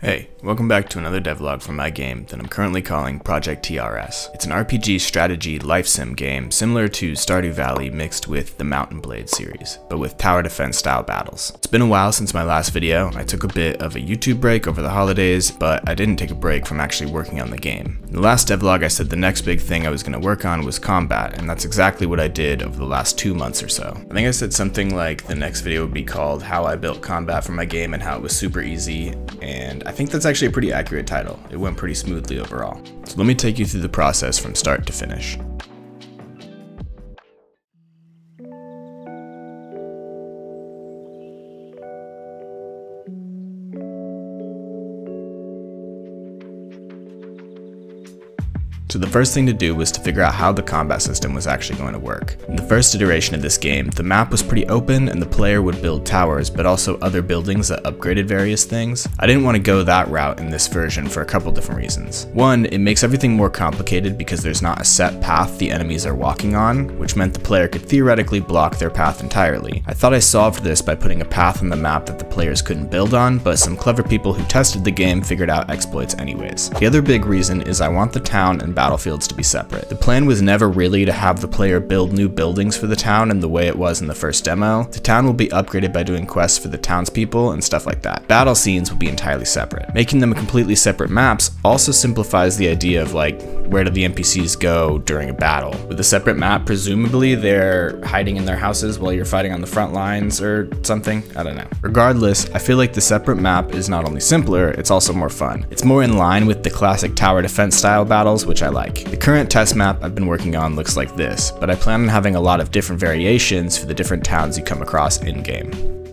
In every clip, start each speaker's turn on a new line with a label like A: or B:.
A: Hey, welcome back to another devlog from my game that I'm currently calling Project TRS. It's an RPG strategy life sim game similar to Stardew Valley mixed with the Mountain Blade series, but with tower defense style battles. It's been a while since my last video. I took a bit of a YouTube break over the holidays, but I didn't take a break from actually working on the game. In the last devlog I said the next big thing I was going to work on was combat, and that's exactly what I did over the last 2 months or so. I think I said something like the next video would be called How I Built Combat for my game and how it was super easy, and I think that's actually a pretty accurate title. It went pretty smoothly overall. So let me take you through the process from start to finish. So the first thing to do was to figure out how the combat system was actually going to work. In the first iteration of this game, the map was pretty open and the player would build towers, but also other buildings that upgraded various things. I didn't want to go that route in this version for a couple different reasons. One, it makes everything more complicated because there's not a set path the enemies are walking on, which meant the player could theoretically block their path entirely. I thought I solved this by putting a path on the map that the players couldn't build on, but some clever people who tested the game figured out exploits anyways. The other big reason is I want the town and battlefields to be separate. The plan was never really to have the player build new buildings for the town in the way it was in the first demo. The town will be upgraded by doing quests for the townspeople and stuff like that. Battle scenes will be entirely separate. Making them completely separate maps also simplifies the idea of like, where do the NPCs go during a battle? With a separate map, presumably they're hiding in their houses while you're fighting on the front lines or something. I don't know. Regardless, I feel like the separate map is not only simpler, it's also more fun. It's more in line with the classic tower defense style battles, which I like. The current test map I've been working on looks like this, but I plan on having a lot of different variations for the different towns you come across in-game.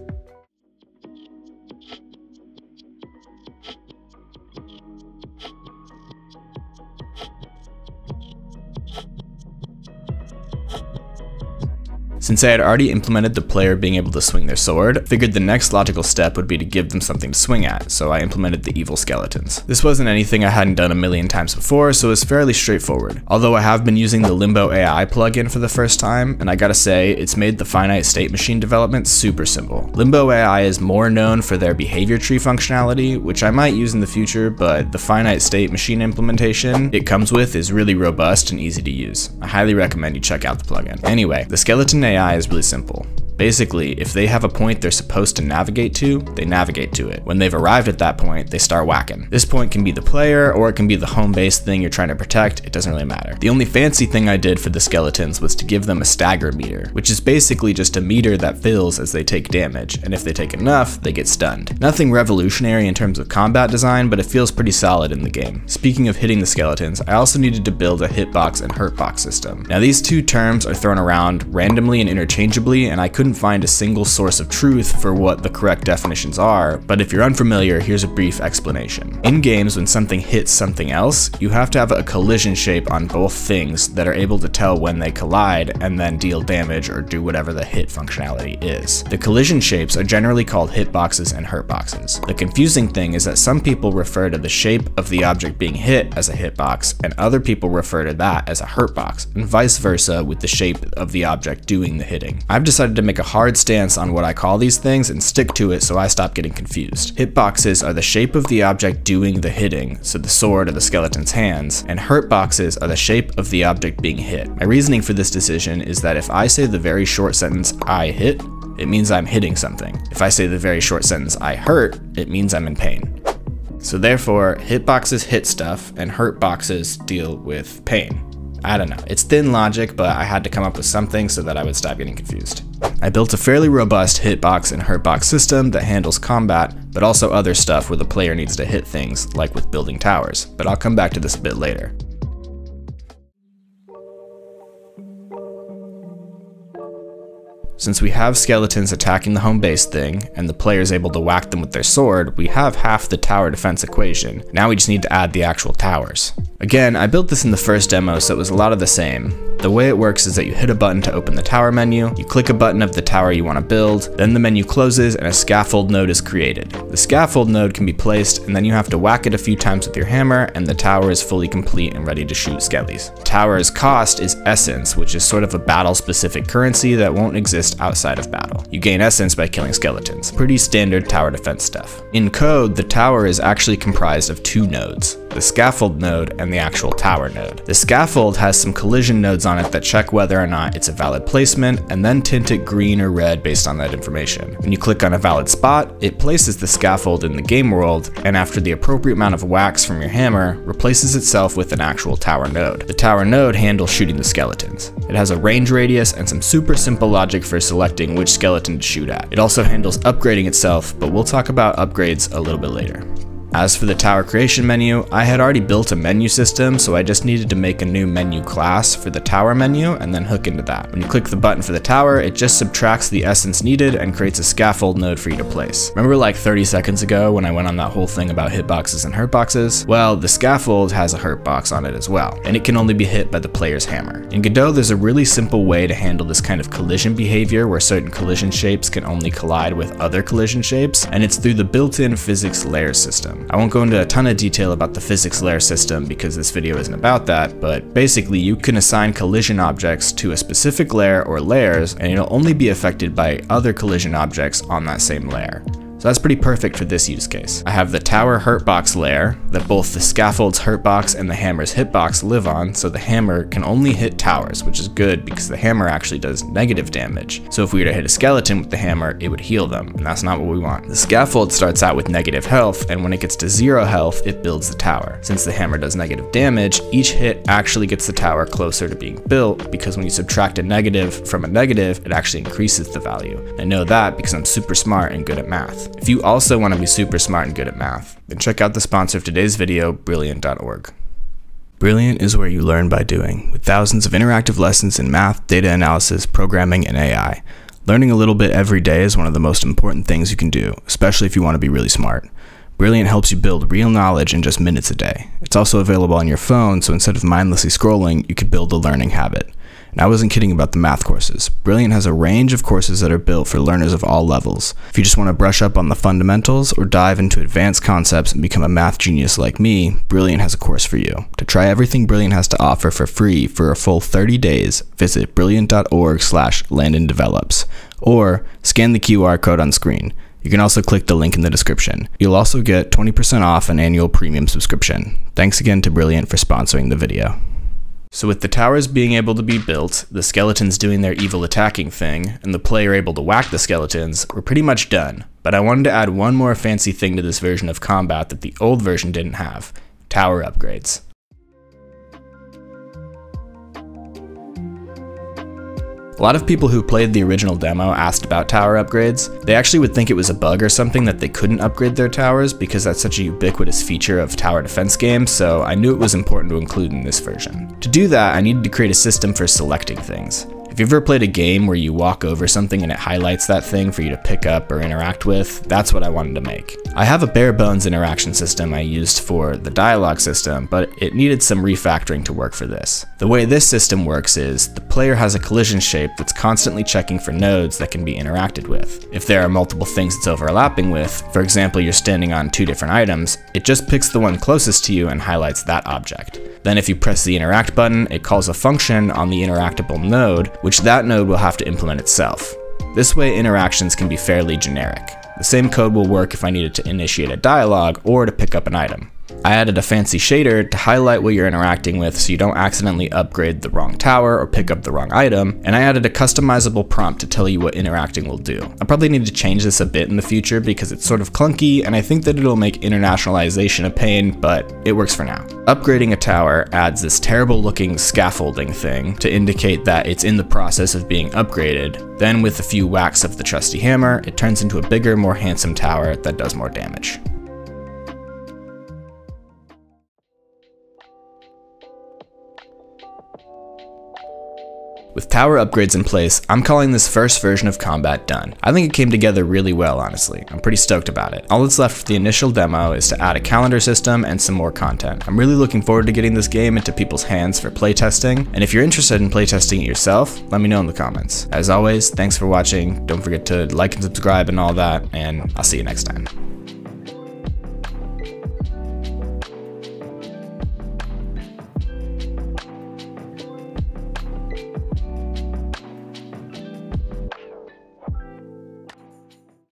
A: Since I had already implemented the player being able to swing their sword, I figured the next logical step would be to give them something to swing at, so I implemented the evil skeletons. This wasn't anything I hadn't done a million times before, so it was fairly straightforward. Although I have been using the LimboAI plugin for the first time, and I gotta say, it's made the finite state machine development super simple. LimboAI is more known for their behavior tree functionality, which I might use in the future, but the finite state machine implementation it comes with is really robust and easy to use. I highly recommend you check out the plugin. Anyway, the skeleton AI is really simple. Basically, if they have a point they're supposed to navigate to, they navigate to it. When they've arrived at that point, they start whacking. This point can be the player, or it can be the home base thing you're trying to protect, it doesn't really matter. The only fancy thing I did for the skeletons was to give them a stagger meter, which is basically just a meter that fills as they take damage, and if they take enough, they get stunned. Nothing revolutionary in terms of combat design, but it feels pretty solid in the game. Speaking of hitting the skeletons, I also needed to build a hitbox and hurtbox system. Now these two terms are thrown around randomly and interchangeably, and I couldn't find a single source of truth for what the correct definitions are, but if you're unfamiliar, here's a brief explanation. In games, when something hits something else, you have to have a collision shape on both things that are able to tell when they collide and then deal damage or do whatever the hit functionality is. The collision shapes are generally called hitboxes and hurtboxes. The confusing thing is that some people refer to the shape of the object being hit as a hitbox, and other people refer to that as a hurtbox, and vice versa with the shape of the object doing the hitting. I've decided to make a hard stance on what I call these things and stick to it so I stop getting confused. Hitboxes are the shape of the object doing the hitting, so the sword or the skeleton's hands, and hurtboxes are the shape of the object being hit. My reasoning for this decision is that if I say the very short sentence "I hit," it means I'm hitting something. If I say the very short sentence "I hurt," it means I'm in pain. So therefore, hitboxes hit stuff and hurtboxes deal with pain. I don't know, it's thin logic, but I had to come up with something so that I would stop getting confused. I built a fairly robust hitbox and hurtbox system that handles combat, but also other stuff where the player needs to hit things, like with building towers, but I'll come back to this a bit later. Since we have skeletons attacking the home base thing, and the player is able to whack them with their sword, we have half the tower defense equation. Now we just need to add the actual towers. Again, I built this in the first demo, so it was a lot of the same. The way it works is that you hit a button to open the tower menu, you click a button of the tower you want to build, then the menu closes and a scaffold node is created. The scaffold node can be placed, and then you have to whack it a few times with your hammer, and the tower is fully complete and ready to shoot skellies. The tower's cost is essence, which is sort of a battle-specific currency that won't exist outside of battle. You gain essence by killing skeletons. Pretty standard tower defense stuff. In code, the tower is actually comprised of two nodes, the scaffold node and the actual tower node. The scaffold has some collision nodes on it that check whether or not it's a valid placement, and then tint it green or red based on that information. When you click on a valid spot, it places the scaffold in the game world, and after the appropriate amount of whacks from your hammer, replaces itself with an actual tower node. The tower node handles shooting the skeletons. It has a range radius and some super simple logic for selecting which skeleton to shoot at. It also handles upgrading itself, but we'll talk about upgrades a little bit later. As for the tower creation menu, I had already built a menu system, so I just needed to make a new menu class for the tower menu and then hook into that. When you click the button for the tower, it just subtracts the essence needed and creates a scaffold node for you to place. Remember like 30 seconds ago when I went on that whole thing about hitboxes and hurtboxes? Well, the scaffold has a hurtbox on it as well, and it can only be hit by the player's hammer. In Godot, there's a really simple way to handle this kind of collision behavior where certain collision shapes can only collide with other collision shapes, and it's through the built-in physics layer system. I won't go into a ton of detail about the physics layer system because this video isn't about that, but basically you can assign collision objects to a specific layer or layers, and it'll only be affected by other collision objects on that same layer. So that's pretty perfect for this use case. I have the tower hurtbox layer that both the scaffold's hurtbox and the hammer's hitbox live on, so the hammer can only hit towers, which is good because the hammer actually does negative damage. So if we were to hit a skeleton with the hammer, it would heal them, and that's not what we want. The scaffold starts out with negative health, and when it gets to 0 health, it builds the tower. Since the hammer does negative damage, each hit actually gets the tower closer to being built, because when you subtract a negative from a negative, it actually increases the value. I know that because I'm super smart and good at math. If you also want to be super smart and good at math, then check out the sponsor of today's video, Brilliant.org. Brilliant is where you learn by doing, with thousands of interactive lessons in math, data analysis, programming, and AI. Learning a little bit every day is one of the most important things you can do, especially if you want to be really smart. Brilliant helps you build real knowledge in just minutes a day. It's also available on your phone, so instead of mindlessly scrolling, you could build a learning habit. And I wasn't kidding about the math courses. Brilliant has a range of courses that are built for learners of all levels. If you just want to brush up on the fundamentals or dive into advanced concepts and become a math genius like me, Brilliant has a course for you. To try everything Brilliant has to offer for free for a full 30 days, visit brilliant.org/landanddevelops or scan the QR code on screen. You can also click the link in the description. You'll also get 20% off an annual premium subscription. Thanks again to Brilliant for sponsoring the video. So with the towers being able to be built, the skeletons doing their evil attacking thing, and the player able to whack the skeletons, we're pretty much done. But I wanted to add one more fancy thing to this version of combat that the old version didn't have: tower upgrades. A lot of people who played the original demo asked about tower upgrades. They actually would think it was a bug or something that they couldn't upgrade their towers because that's such a ubiquitous feature of tower defense games, so I knew it was important to include in this version. To do that, I needed to create a system for selecting things. If you've ever played a game where you walk over something and it highlights that thing for you to pick up or interact with, that's what I wanted to make. I have a bare bones interaction system I used for the dialogue system, but it needed some refactoring to work for this. The way this system works is, the player has a collision shape that's constantly checking for nodes that can be interacted with. If there are multiple things it's overlapping with, for example you're standing on 2 different items, it just picks the one closest to you and highlights that object. Then if you press the interact button, it calls a function on the interactable node, which that node will have to implement itself. This way interactions can be fairly generic. The same code will work if I needed to initiate a dialogue or to pick up an item. I added a fancy shader to highlight what you're interacting with so you don't accidentally upgrade the wrong tower or pick up the wrong item, and I added a customizable prompt to tell you what interacting will do. I'll probably need to change this a bit in the future because it's sort of clunky, and I think that it'll make internationalization a pain, but it works for now. Upgrading a tower adds this terrible looking scaffolding thing to indicate that it's in the process of being upgraded. Then with a few whacks of the trusty hammer, it turns into a bigger, more handsome tower that does more damage. With tower upgrades in place, I'm calling this first version of combat done. I think it came together really well, honestly. I'm pretty stoked about it. All that's left for the initial demo is to add a calendar system and some more content. I'm really looking forward to getting this game into people's hands for playtesting, and if you're interested in playtesting it yourself, let me know in the comments. As always, thanks for watching. Don't forget to like and subscribe and all that, and I'll see you next time.